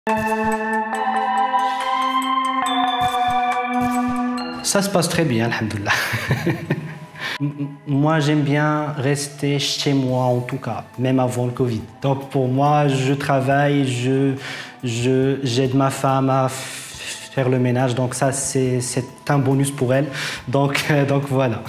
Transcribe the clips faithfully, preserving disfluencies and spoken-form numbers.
Ça se passe très bien, alhamdoulilah. Moi, j'aime bien rester chez moi, en tout cas, même avant le Covid. Donc, pour moi, je travaille, je, je, j'aide ma femme à faire le ménage. Donc, ça, c'est un bonus pour elle. Donc, euh, donc voilà.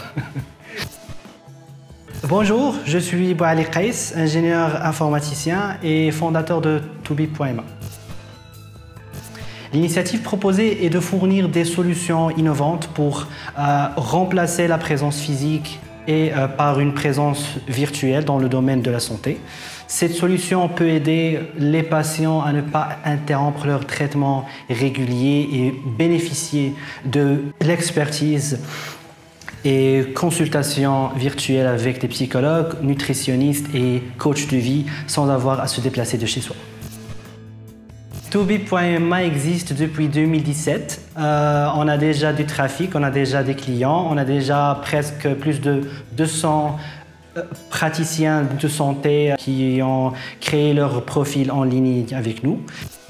Bonjour, je suis Bouali Qais, ingénieur informaticien et fondateur de Toubib point M A. L'initiative proposée est de fournir des solutions innovantes pour euh, remplacer la présence physique et euh, par une présence virtuelle dans le domaine de la santé. Cette solution peut aider les patients à ne pas interrompre leur traitement régulier et bénéficier de l'expertise et consultations virtuelles avec des psychologues, nutritionnistes et coachs de vie sans avoir à se déplacer de chez soi. Toubib point M A existe depuis deux mille dix-sept. Euh, on a déjà du trafic, on a déjà des clients, on a déjà presque plus de deux cents euh, praticiens de santé qui ont créé leur profil en ligne avec nous.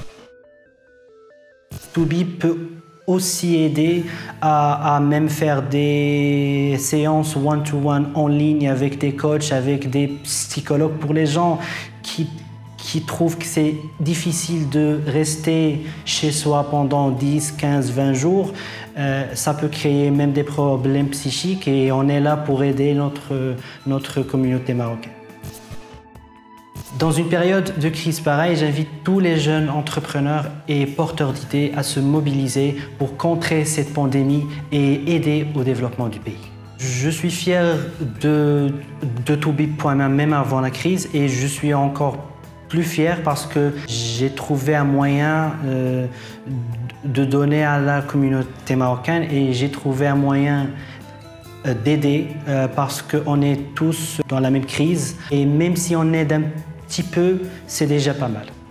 Toubib peut aussi aider à, à même faire des séances one-to-one en ligne avec des coachs, avec des psychologues pour les gens qui qui trouvent que c'est difficile de rester chez soi pendant dix, quinze, vingt jours. Euh, ça peut créer même des problèmes psychiques et on est là pour aider notre, notre communauté marocaine. Dans une période de crise pareille, j'invite tous les jeunes entrepreneurs et porteurs d'idées à se mobiliser pour contrer cette pandémie et aider au développement du pays. Je suis fier de, de Toubib point M A même avant la crise et je suis encore plus fier parce que j'ai trouvé un moyen euh, de donner à la communauté marocaine et j'ai trouvé un moyen euh, d'aider euh, parce qu'on est tous dans la même crise et même si on aide un petit peu, c'est déjà pas mal.